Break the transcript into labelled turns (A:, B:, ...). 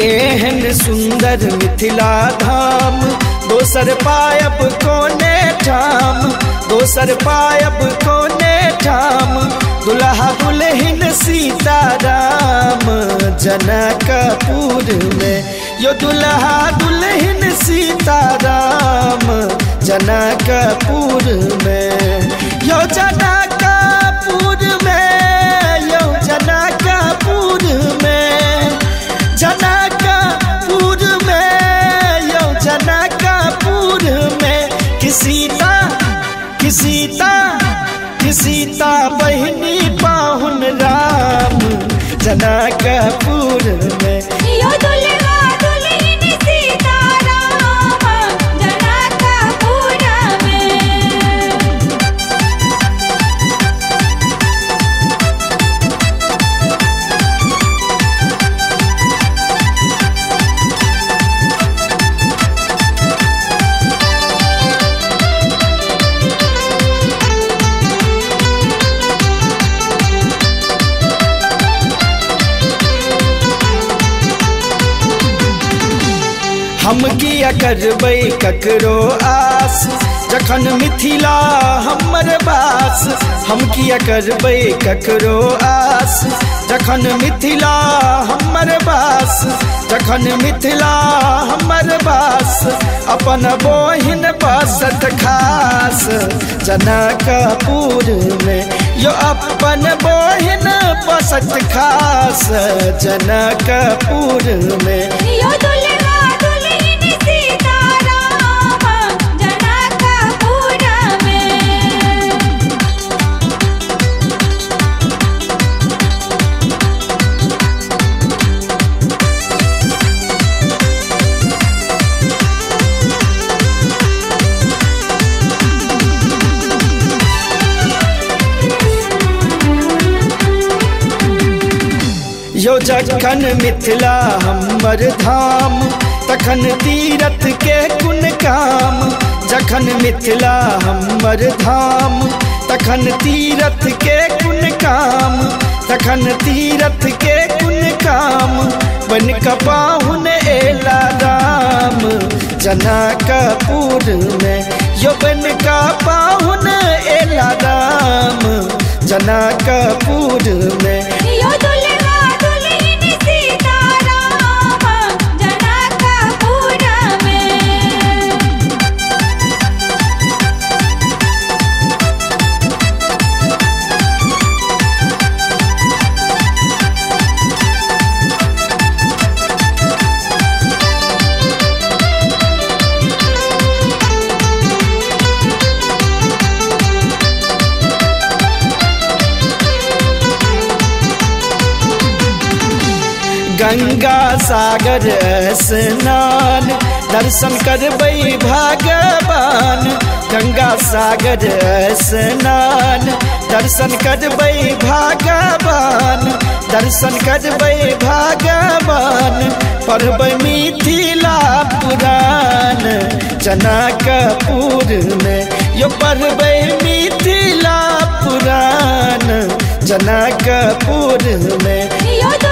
A: एहन सुंदर मिथिला धाम दोसर पायब कोने ठाम, दोसर पायब कोने ठाम। दुल्हा दुल्हिन सीताराम जनकपुर में, यो दुल्हा दुल्हिन सीताराम जनकपुर में, यो जनकपुर में, यो जनकपुर में, जनकपुर में, यो जनकपुर में। सीता बहिनी पाहुन राम जनकपुर में,
B: यो दुल्हा दुल्हिन सीताराम जनकपुर में।
A: हम किया करबै ककरो आस, जखन मिथिला हमर बास। हम किया करबै ककरो आस, जखन मिथिला हमर बास, जखन मिथिला हमर बास। अपन बहिन बसत खास जनकपुर में, यो अपन बहिन बसत खास जनकपुर में,
B: यो दुल्हा दुल्हिन सीताराम जनकपुर में।
A: यो जखन मिथिला हमर धाम, तखन तीरथ के कुन काम। जखन मिथिला हमर धाम, तखन तीरथ के कुन काम, तखन तीरथ के कुन काम। बन का पाहुन एला राम जनकपुर में, यो बन का पाहुन एला राम जनकपुर में,
B: यो दुल्हा दुल्हिन सीताराम जनकपुर में।
A: गंगा सागर स्नान दर्शन करबै भगवान। गंगा सागर स्नान दर्शन करबै भगवान, दर्शन करबै भगवान। पढ़बै मिथिला पुराण जनकपुर में, यो पढ़बै मिथिला पुराण जनकपुर में,
B: यो